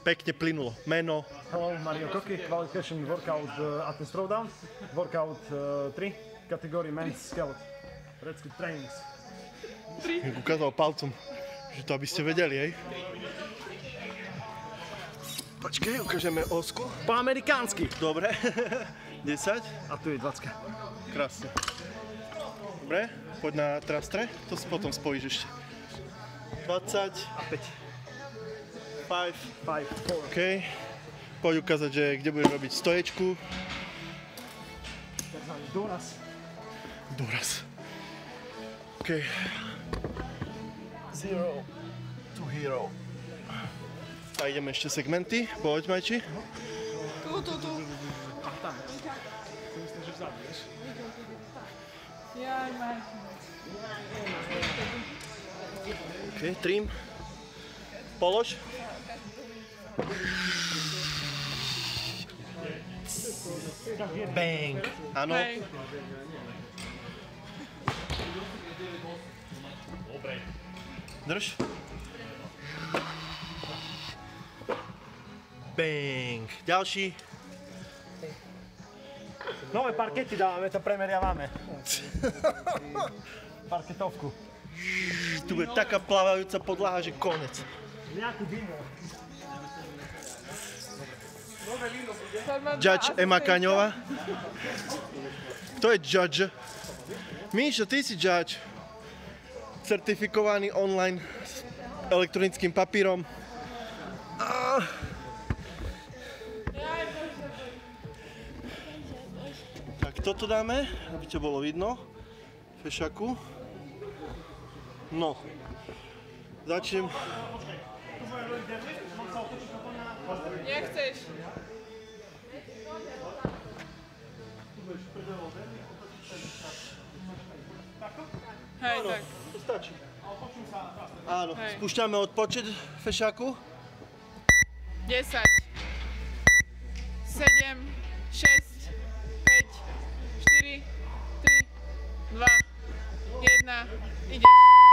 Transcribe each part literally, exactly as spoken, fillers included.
Pekne plynulo. Meno? Hello, Mario Koki, qualification workout uh, Athens Throwdown, workout tri, uh, category men's skelet, Redskit trainings. Ukázal palcom, že to aby ste vedeli, hej? Počkej, ukážeme osku. Po amerikánsky. Dobre. desať. A tu je dvadsať. Krásne. Dobre, poď na trastre, to si potom spojíš ešte. dvadsať. A päť. päť. päť, štyri. OK. Poď ukázať, že kde budeš robiť stoječku. Takzvaný doraz. Doraz. OK. Zero to hero. A ideme ešte segmenty. Poď, Majči. Tu, tu, tu. A tam. Si myslím, že vzadu, vieš? Jaj, Majči. OK, trim. Polož. Bang. Áno. Hej. Drž. Bang. Ďalší. Nové parkety dávame, to premeriavame. Parketovku. Tu bude taká plávajúca podlaha, že konec. Nejakú víno. Judge Ema Kaňová. Kto je judge? Míšo, ty si judge. Certifikovaný online s elektronickým papírom. Ah. Tak toto dáme, aby to bolo vidno. Fešaku. No. Začnem. Nechceš. Hej, Áno, tak. to stačí. Áno, spúšťame odpočet fešaku. desať. sedem. šesť. päť. štyri. tri. dva. jeden. Ideš.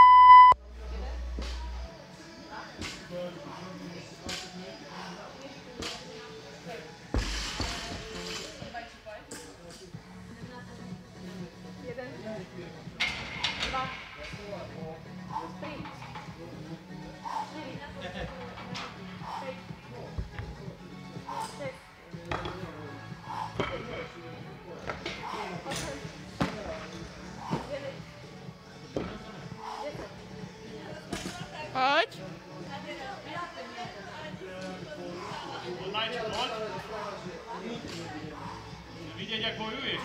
Poď. Vidieť, jak bojuješ.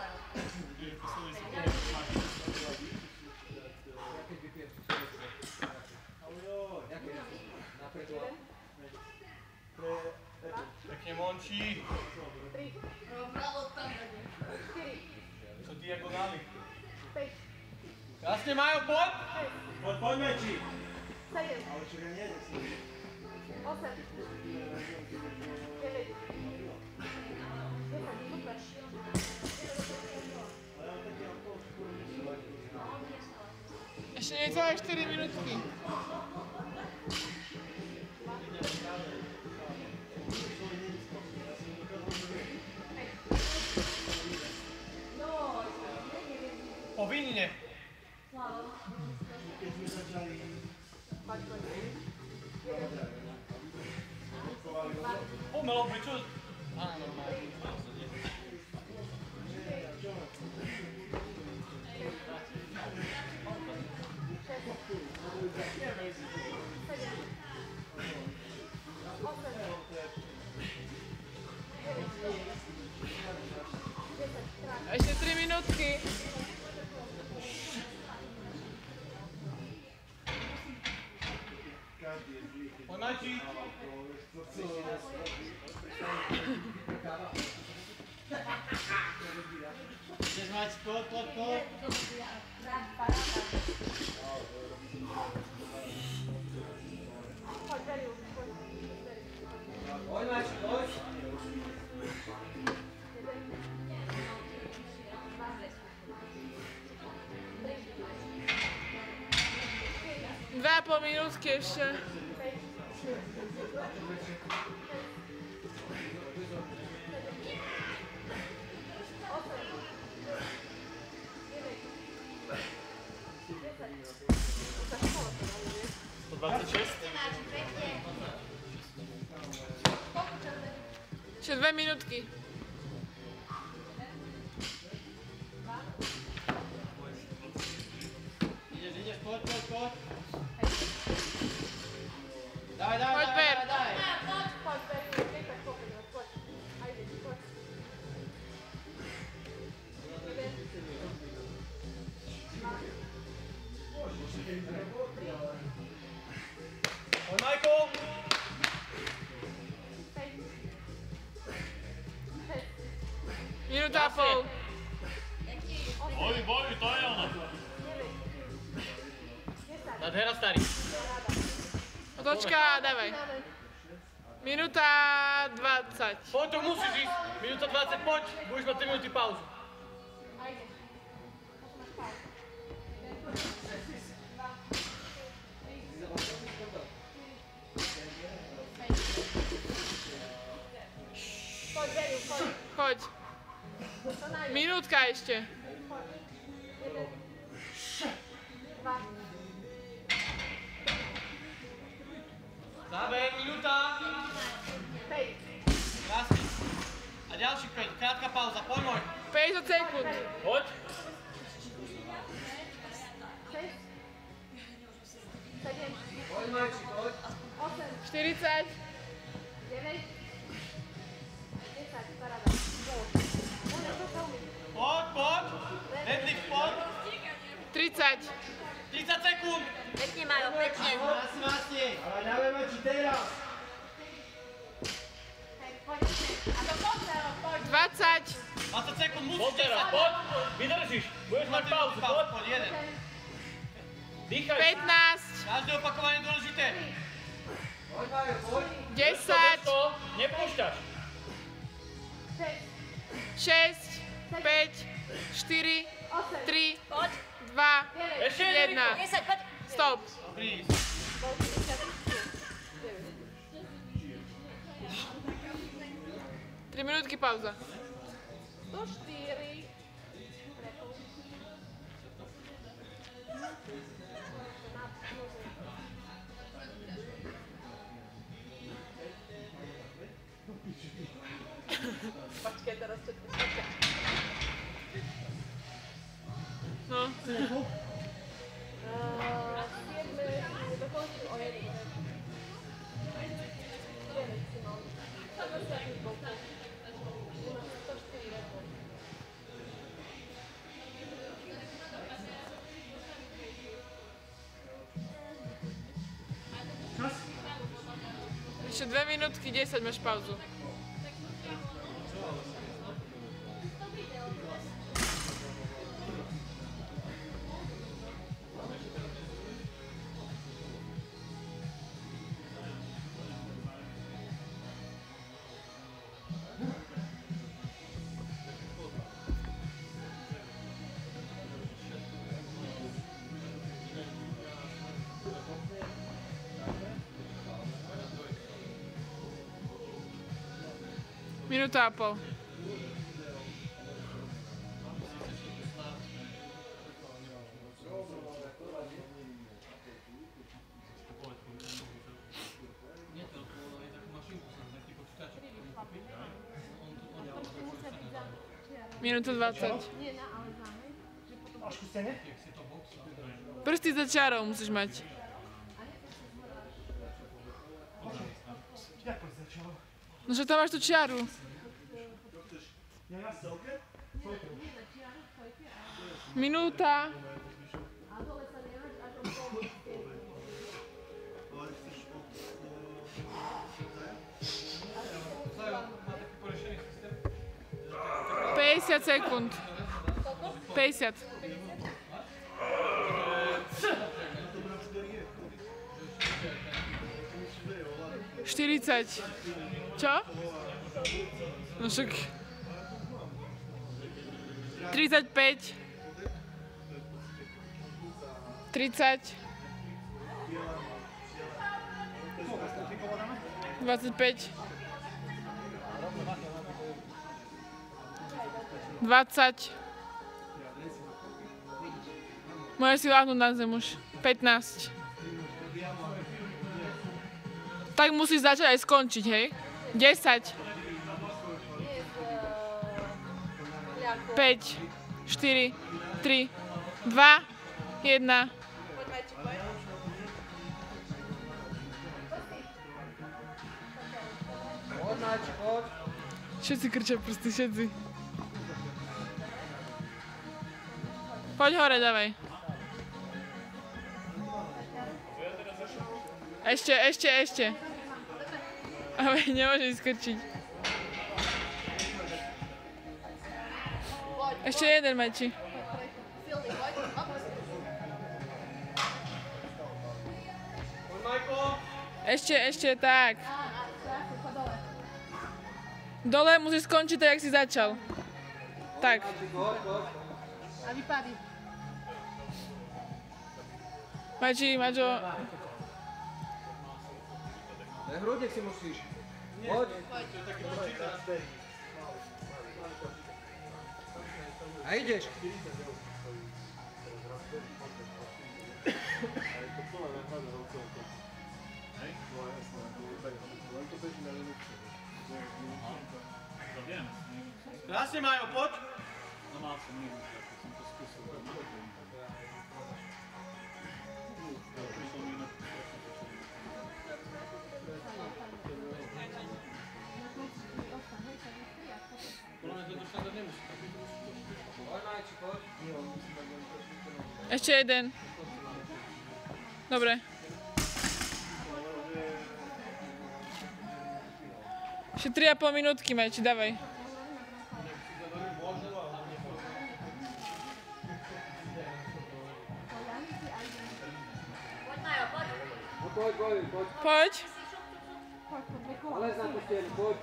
Pekne Monči. Sú diagonály. Krásne Majo, poď! Poď, poď Meči. Ale čo ja nejde si. osem. deväť. Ešte necelé štyri minútky. Povinne. Pomelo, prečo? Á, normálne. Ešte tri minútky. Poď Majči. Ideš Majči, poď, poď, poď. Poď Majči, poď. Dve a pol minútky ešte. sto dvadsať šesť. Ešte dve minútky. Ideš, ideš, poď, poď, poď. Daj, daj, Poď, daj, Ber. daj, daj. Poď, Majko. Minúta a pol. Boj, boj, to je ono. Nadhera, starý. Otočka, dávaj. Minúta dvadsať. Poď, to musíš ísť. Minúta dvadsať, poď. Budeš mať tri minúty pauzu. Poď. Minútka ešte. Záber, minúta. Krásny. A ďalších päť. Krátka pauza. Poď, môj. päťdesiat sekúnd. Poď. Poď, Majči, poď. štyridsať. Poď, poď. Deadlift, poď. tridsať. tridsať sekúnd. Pekne, Majo, pekne. Masne, masne. Ale dávaj, Majči, teraz. dvadsať. dvadsať sekúnd, musíš. Poď teraz, poď, vydržíš, budeš mať pauzu, poď, Poď, jeden. dýchaj. pätnásť. Každé opakovanie je dôležité. Poď, Majo, poď. desať. To, nepúšťaš. šesť. päť. štyri. tri. dva. Ešte jedna. desať, poď. Stop. Dobrý. tri minútky pauza. No. Ešte dve minútky, desať máš pauzu. Minúta a pol. Minúta dvadsať. Až ku stene? Prsty za čarou musíš mať. Jak to začalo? No že tam máš tú čiaru. Minúta. päťdesiat sekúnd. päťdesiat. štyridsať. Čo? No však... tridsaťpäť. tridsať. Koľko stratiková dáme? dvadsaťpäť. dvadsať. Môže si láhnuť na zem už. pätnásť. Tak musíš začať aj skončiť, hej? desať. päť, štyri, tri, dva, jeden. Všetci krčia prsty, všetci. Poď hore, dávaj. Ešte, ešte, ešte. Ale nemôžeš skrčiť. Ešte jeden, Mači. Ešte, ešte, tak. Dole musíš skončiť tak, jak si začal. Tak. A vypadí. Mači, Mačo. Na hrudník si musíš. Poď. A ideš. Krásne, Majo, poď. Ešte jeden. Dobre. Ešte tri a pol minútky, Mači, dávaj. Poď, poď, poď. Poď. Lez na tú stenu, poď.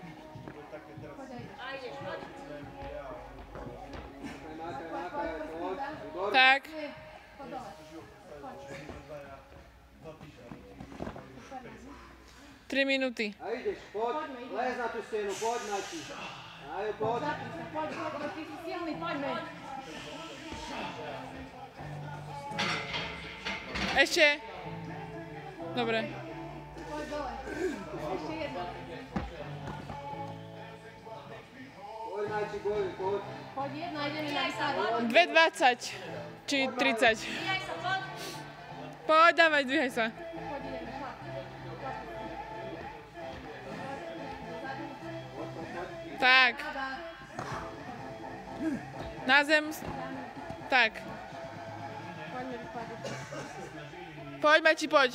Tak. Tri minúty. A ideš, poď. Lez na tú stenu, poď, Mači. Ajo, poď. Poď, poď, ty si silný, poďme. Ešte. Dobre. Poď dole. Ešte jedno. Poď, Mači, poď, poď. Poď jedno, ideme na výsadu. dve dvadsať. Či tridsať. Poď, dávaj, dvíhaj sa. Poď, ideme, šlap. Tak. Na zem. Tak. Poďme vypadí. Poď, Mači, poď.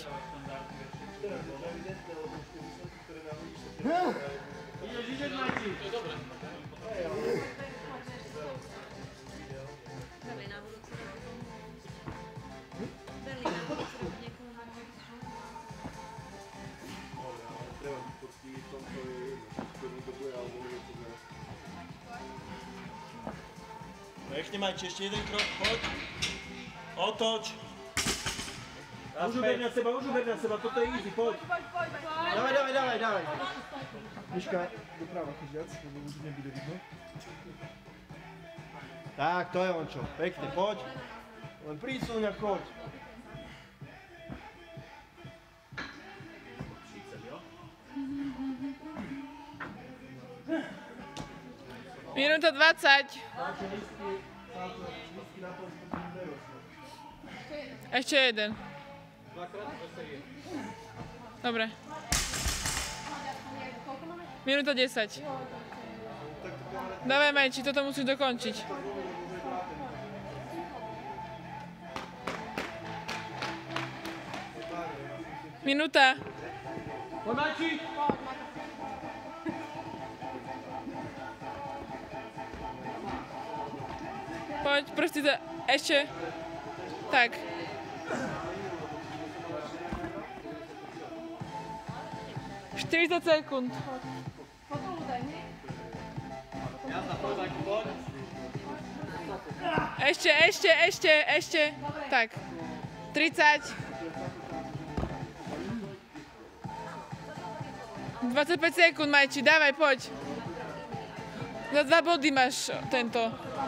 Ideš, ideš, Mači. To je dobré. Pekne, Majči, ešte jeden krok, poď. Otoč. Už uber na seba, už uber na seba, toto je easy, poď. Dávaj, dávaj, dávaj, dávaj. Miška, doprava, keď viac, lebo už nebude vidno. Tak, to je on čo, pekne, poď. Len prísuň a choď. Minúta dvadsať. Ešte jeden. Dobre. Minúta desať. Dávaj, Majči, toto musíš dokončiť. Minúta. Poď, Mači. Poď, proste to... Ešte. Tak. štyridsať sekúnd. Ešte, ešte, ešte, ešte. Tak. tridsať. dvadsaťpäť sekúnd, Majči, dávaj, poď. Za dva body máš tento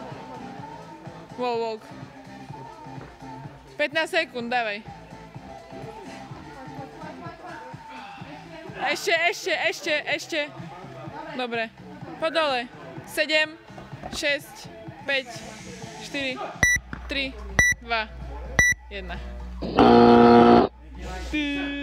wall walk. pätnásť sekúnd, dávaj. Ešte, ešte, ešte, ešte. Dobre. Poď dole. sedem, šesť, päť, štyri, tri, dva, jeden.